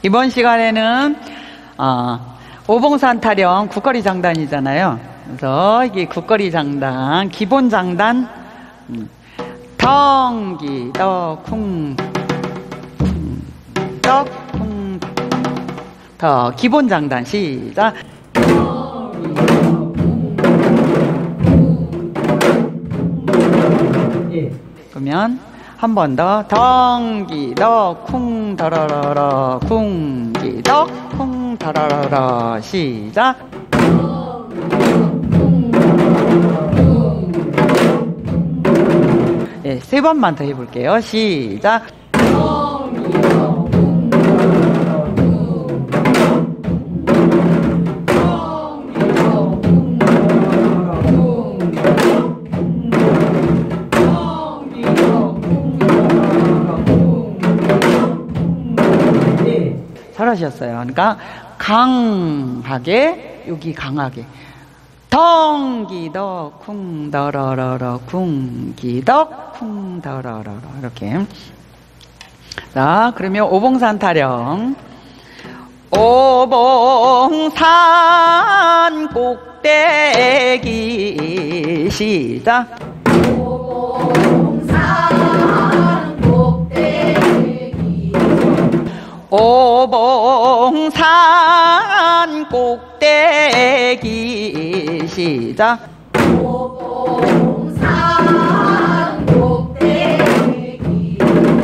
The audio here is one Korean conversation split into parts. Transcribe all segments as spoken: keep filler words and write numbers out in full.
이번 시간에는 어, 오봉산 타령 국거리 장단이잖아요. 그래서 이게 국거리 장단, 기본 장단, 음, 덩기 덕쿵 덕쿵 더 기본 장단 시작. 그러면 한 번 더 덩기덕 쿵 더러러러 쿵기덕 쿵 더러러러 시작. 네, 세 번만 더 해볼게요. 시작. 잘하셨어요. 그러니까 강하게, 여기 강하게 덩기덕 쿵더러러러 쿵기덕 쿵더러러러 이렇게. 자, 그러면 오봉산 타령. 오봉산 꼭대기 시작. 오봉산 꼭대기 시작. 오봉산 꼭대기.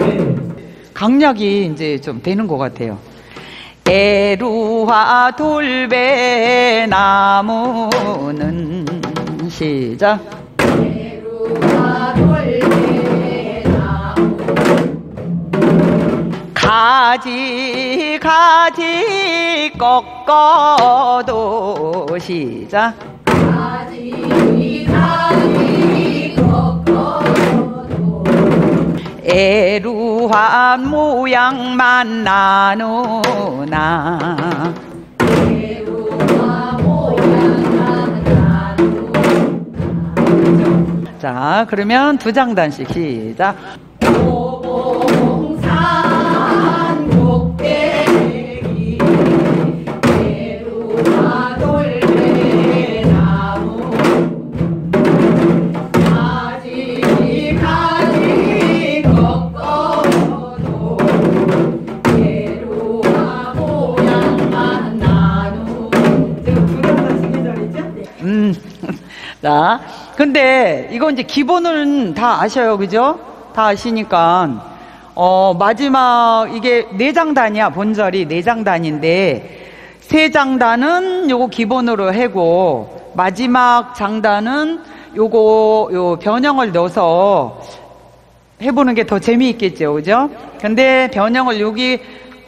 강약이 이제 좀 되는 것 같아요. 에루화 돌배 나무는 시작. 에루화 돌배 나무 가지 가지 꺾어도 시작. 가지 가지 꺾어도 애루한 모양만 나누나. 애루한 모양만 나누나. 자, 그러면 두 장단씩 시작. 음, 자, 근데 이거 이제 기본은 다 아셔요, 그죠? 다 아시니까, 어, 마지막, 이게 내장단이야, 본절이 내장단인데, 세 장단은 요거 기본으로 하고, 마지막 장단은 요거, 요 변형을 넣어서 해보는 게 더 재미있겠죠, 그죠? 근데 변형을 여기,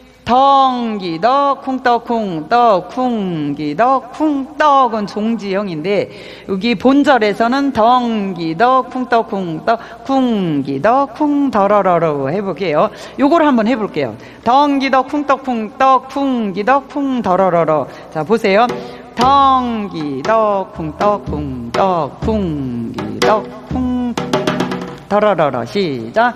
덩기덕 쿵떡쿵떡 쿵기덕 쿵떡은 종지형인데 여기 본절에서는 덩기덕 쿵떡쿵떡 쿵기덕 쿵더러러러 해볼게요. 요걸 한번 해볼게요. 덩기덕 쿵떡쿵떡 쿵기덕 쿵더러러러. 자, 보세요. 덩기덕 쿵떡쿵떡 쿵기덕 쿵더러러러 시작.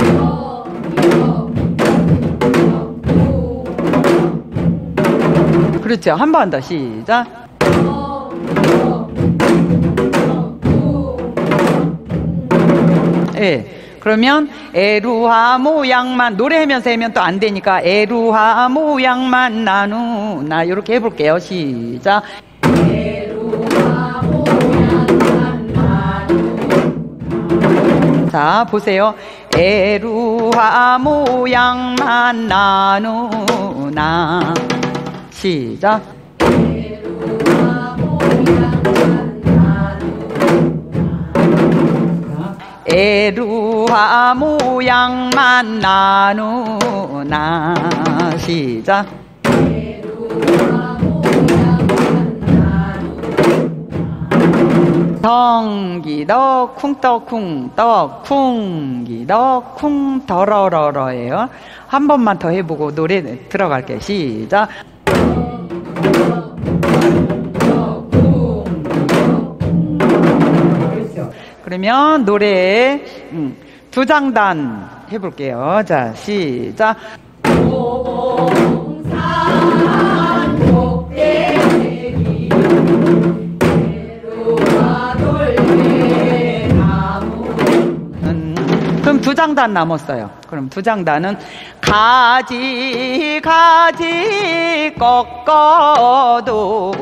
그렇죠. 한 번 더 시작. 예. 네. 그러면 에루하 모양만 노래하면서 하면 또 안 되니까 에루하 모양만 나누나 이렇게 해볼게요. 시작. 에루하 모양만 나누나. 자, 보세요. 에루하 모양만 나누나. 시작. 에루화 모양만 나누나 시작. 덩기덕 쿵떡쿵떡 쿵기덕 쿵더러러러예요. 한 번만 더 해보고 노래 들어갈게요. 시작. 그러면 노래 음, 두 장단 해볼게요. 자, 시작. 오봉산 두 장단 남았어요. 그럼 두 장단은 가지 가지 꺾어도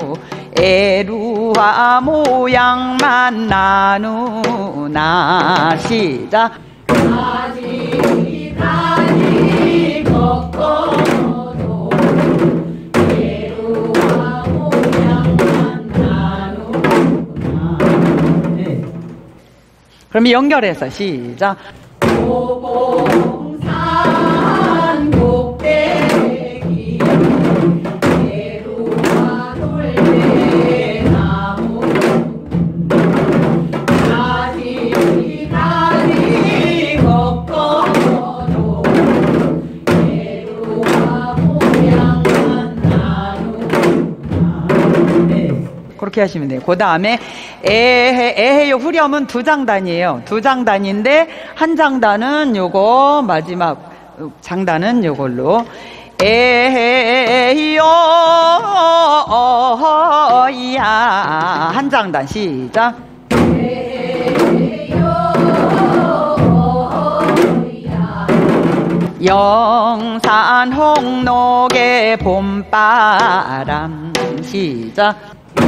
에루와 모양만 나누나. 시작. 가지 가지 꺾어도 에루와 모양만 나누나. 네. 그럼 연결해서 시작. 오봉산 꼭대기 에루와 돌배나무 가지 가지 꺾어도 에루와 모양만 나누나. 네. 그렇게 하시면 돼요. 그 다음에 에헤, 에헤요 후렴은 두 장단이에요. 두 장단인데 한 장단은 요거, 마지막 장단은 요걸로 에헤요 어야 한 장단. 시작. 영산 홍록의 봄바람. 시작.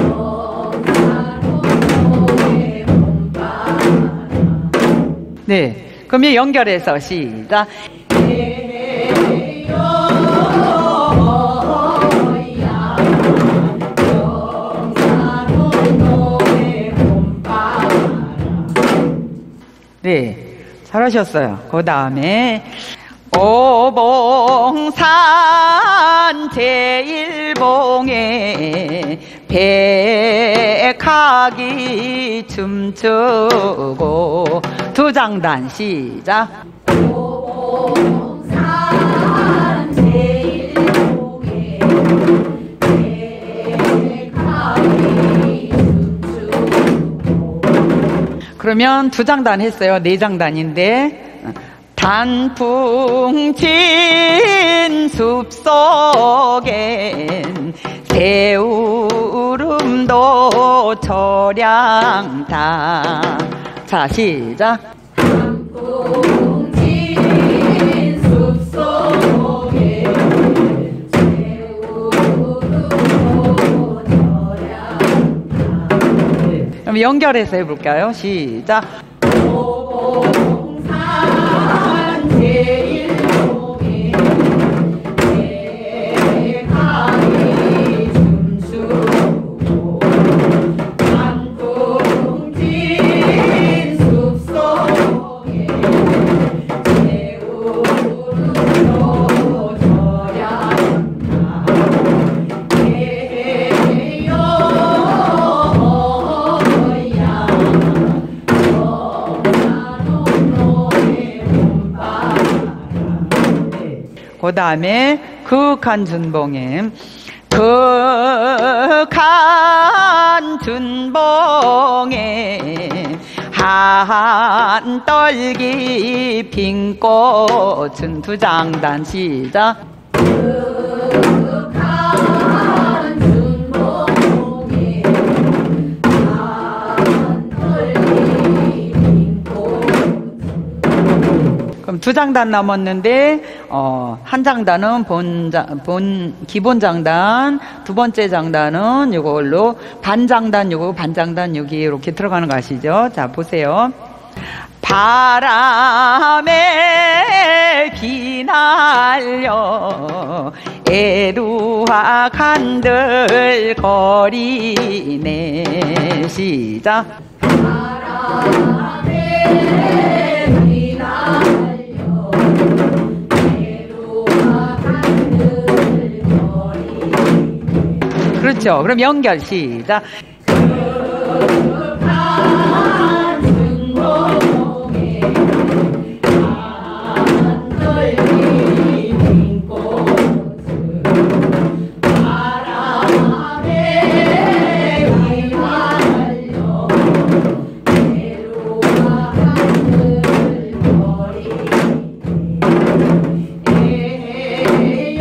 네, 그럼 이 연결해서 시작. 네, 잘하셨어요. 그 다음에 오봉산 제일봉에 백학이 춤추고. 두 장단. 시작. 오봉산 제일봉에 백학이 춤추고. 그러면 두 장단 했어요. 네 장단인데 단풍 진 숲속엔 새우름도 저량다. 자, 시작. 단풍 진 숲속에 새우름도 저량다. 그럼 연결해서 해볼까요? 시작. 오봉산 제일봉에 백학이 춤추고 단풍 진 숲속에 새우름도 저량다. 에헤요 그 다음에 극한 준봉에 극한 준봉에 한 떨기 핀 꽃은 두 장단. 시작. 극한 준봉에 한 떨기 핀 꽃. 그럼 두 장단 남았는데 어, 한 장단은 본, 본 기본 장단, 두 번째 장단은 이걸로 반장단, 요거 반장단 여기 이렇게 들어가는 거 아시죠? 자, 보세요. 바람에 비날려 애루와 간들 거리네. 시작. 바람에 비날려 애루와 간들 거리네. 그렇죠. 그럼 연결. 시작. 극한 준봉에 한 떨기 핀 꽃은 바람에 휘날려 애루와 간들 거리네. 에헤요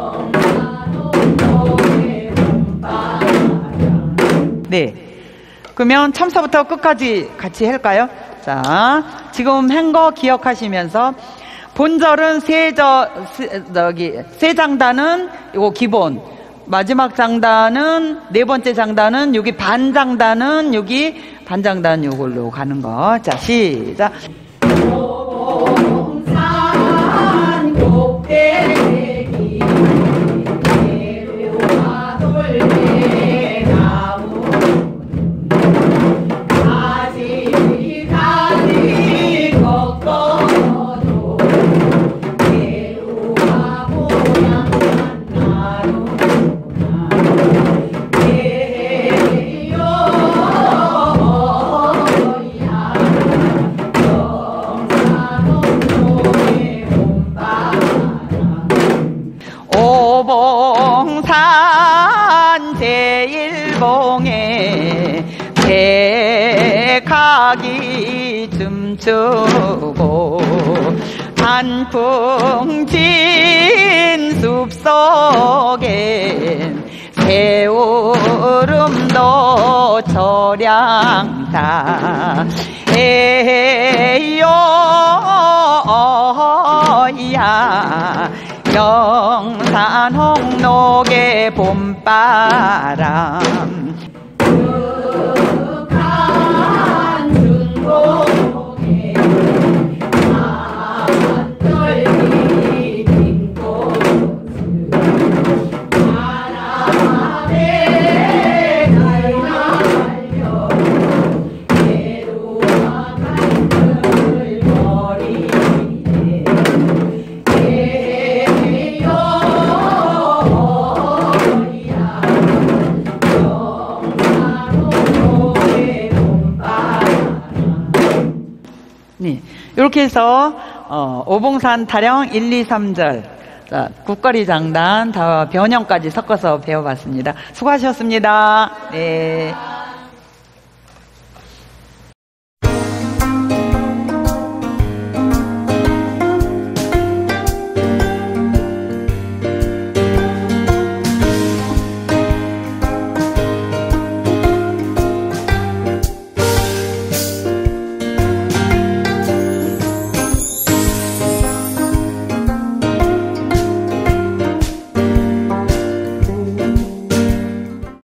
네. 그러면 참서부터 끝까지 같이 할까요? 자, 지금 한 거 기억하시면서 본절은 세저 세, 저기 세 장단은 요거 기본, 마지막 장단은 네 번째 장단은 여기 반 장단은 여기 반 장단 요걸로 가는 거. 자, 시작. 오봉산 꼭대기 내려와 돌게 나무 가지가지 걷어도 내려와 보양 만나는구나 오봉산 제일봉에 백학이 춤추고 단풍진 숲속엔 새우름도 저량다 에요야 영산 홍록의 봄바람 득한 중곡에 한떨기 빈 꽃을 바람에 날려 내루와 간들 버리네 네, 이렇게 해서 어, 오봉산 타령 일, 이, 삼 절 자, 국거리 장단 다 변형까지 섞어서 배워봤습니다. 수고하셨습니다. 네.